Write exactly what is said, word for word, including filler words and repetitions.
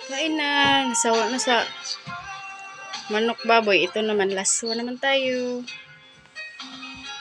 Kain na. Nasawa na sa manok baboy. Ito naman, laswa naman tayo.